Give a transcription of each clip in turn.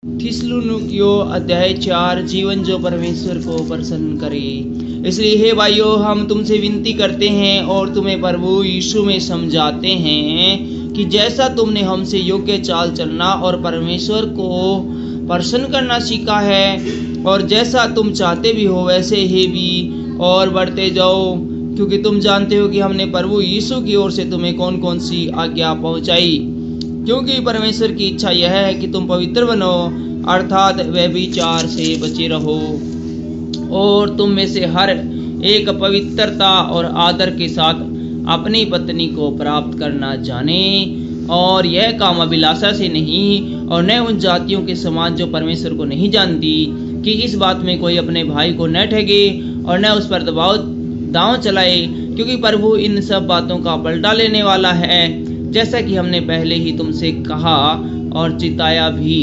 थिस्सलुनीकियों अध्याय 4 जीवन जो परमेश्वर को प्रसन्न करे। इसलिए हे भाइयों, हम तुमसे विनती करते हैं और तुम्हें प्रभु यीशु में समझाते हैं कि जैसा तुमने हमसे योग्य चाल चलना और परमेश्वर को प्रसन्न करना सीखा है और जैसा तुम चाहते भी हो वैसे ही भी और बढ़ते जाओ, क्योंकि तुम जानते हो कि हमने प्रभु यीशु की ओर से तुम्हें कौन कौन सी आज्ञा पहुंचाई। क्योंकि परमेश्वर की इच्छा यह है कि तुम पवित्र बनो, अर्थात व्यभिचार से बचे रहो और तुम में से हर एक पवित्रता और आदर के साथ अपनी पत्नी को प्राप्त करना जाने, और यह काम अभिलाषा से नहीं और न उन जातियों के समान जो परमेश्वर को नहीं जानती, कि इस बात में कोई अपने भाई को न ठगे और न उस पर दांव चलाए, क्योंकि प्रभु इन सब बातों का पलटा लेने वाला है, जैसा कि हमने पहले ही तुमसे कहा और चिताया भी।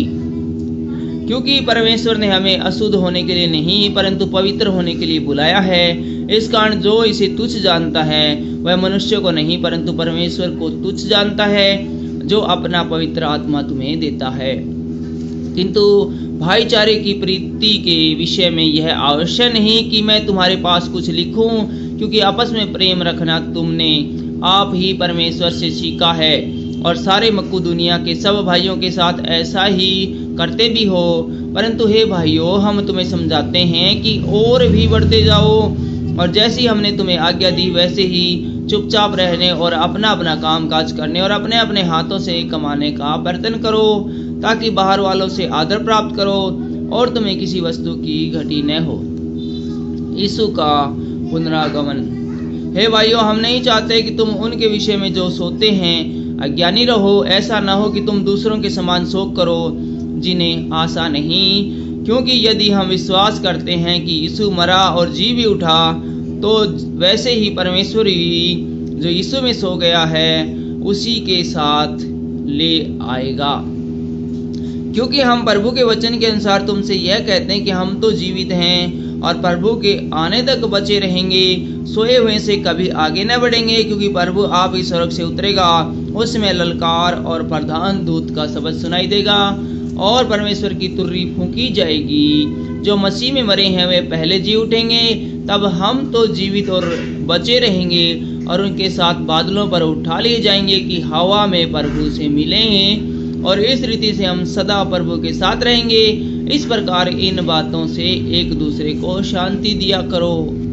क्योंकि परमेश्वर ने हमें अशुद्ध होने के लिए नहीं परंतु पवित्र होने के लिए बुलाया है। इस कारण जो इसे तुच्छ जानता है वह मनुष्य को नहीं परंतु परमेश्वर को तुच्छ जानता है, जो अपना पवित्र आत्मा तुम्हें देता है। किंतु भाईचारे की प्रीति के विषय में यह आवश्यक नहीं कि मैं तुम्हारे पास कुछ लिखूं, क्योंकि आपस में प्रेम रखना तुमने आप ही परमेश्वर से सीखा है, और सारे मक्केदोनिया के सब भाइयों के साथ ऐसा ही करते भी हो। परंतु हे भाइयों, हम तुम्हें समझाते हैं कि और भी बढ़ते जाओ, और जैसी हमने तुम्हें आज्ञा दी वैसे ही चुपचाप रहने और अपना अपना काम काज करने और अपने अपने हाथों से कमाने का बर्तन करो, ताकि बाहर वालों से आदर प्राप्त करो और तुम्हें किसी वस्तु की घटी न हो। यीशु का पुनरागमन। हे भाइयों, हम नहीं चाहते कि तुम उनके विषय में जो सोते हैं अज्ञानी रहो। ऐसा न हो कि तुम दूसरों के समान शोक करो जिन्हें आशा नहीं, क्योंकि यदि हम विश्वास करते हैं कि यीशु मरा और जी भी उठा, तो वैसे ही परमेश्वर भी जो यीशु में सो गया है उसी के साथ ले आएगा। क्योंकि हम प्रभु के वचन के अनुसार तुमसे यह कहते हैं कि हम तो जीवित हैं और प्रभु के आने तक बचे रहेंगे, सोए हुए से कभी आगे न बढ़ेंगे, क्योंकि प्रभु आप ही स्वर्ग से उतरेगा। उसमें ललकार और प्रधान दूत का शब्द सुनाई देगा और परमेश्वर की तुर्री फूंकी जाएगी। जो मसीह में मरे हैं वे पहले जी उठेंगे, तब हम तो जीवित और बचे रहेंगे और उनके साथ बादलों पर उठा लिए जाएंगे कि हवा में प्रभु से मिलें, और इस रीति से हम सदा प्रभु के साथ रहेंगे। इस प्रकार इन बातों से एक दूसरे को शांति दिया करो।